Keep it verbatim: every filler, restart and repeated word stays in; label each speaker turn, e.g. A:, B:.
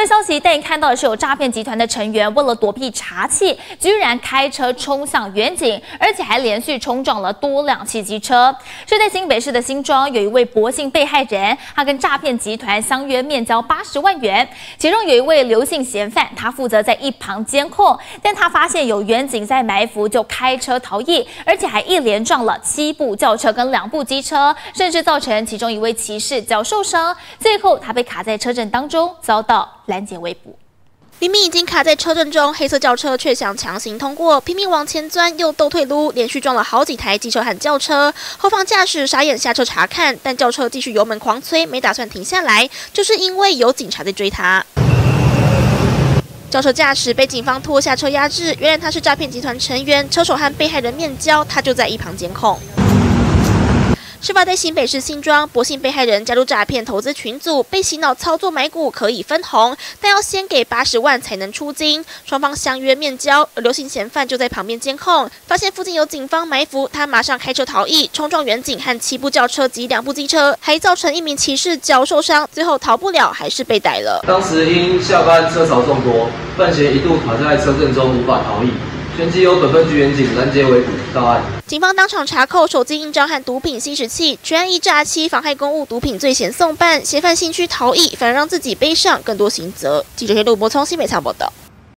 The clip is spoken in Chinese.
A: 份消息带你看到的是，有诈骗集团的成员为了躲避查缉，居然开车冲向远景，而且还连续冲撞了多辆汽机车。是在新北市的新庄，有一位博姓被害人，他跟诈骗集团相约面交八十万元，其中有一位刘姓嫌犯，他负责在一旁监控，但他发现有远景在埋伏，就开车逃逸，而且还一连撞了七部轿车跟两部机车，甚至造成其中一位骑士脚受伤，最后他被卡在车阵当中，遭到拦截围捕。
B: 明明已经卡在车阵中，黑色轿车却想强行通过，拼命往前钻，又倒退路，连续撞了好几台机车和轿车。后方驾驶傻眼下车查看，但轿车继续油门狂催，没打算停下来，就是因为有警察在追他。轿车驾驶被警方拖下车压制，原来他是诈骗集团成员，车手和被害人面交，他就在一旁监控。事发在新北市新庄，博姓被害人加入诈骗投资群组，被洗脑操作买股可以分红，但要先给八十万才能出金。双方相约面交，而刘姓嫌犯就在旁边监控，发现附近有警方埋伏，他马上开车逃逸，冲撞远景和七部轿车及两部机车，还造成一名骑士脚受伤，最后逃不了，还是被逮了。
C: 当时因下班车潮众多，犯嫌一度卡在车阵中无法逃逸。旋即由本分局远警拦截围捕到案。
B: 警方当场查扣手机印章和毒品吸食器，全案以诈欺、妨害公务、毒品罪嫌送办。嫌犯心虚逃逸，反而让自己背上更多刑责。记者陆博从新北采报道。